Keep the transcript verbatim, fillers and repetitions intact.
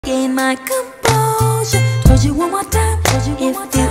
Gain my composure. Told you one more time, told you one more time.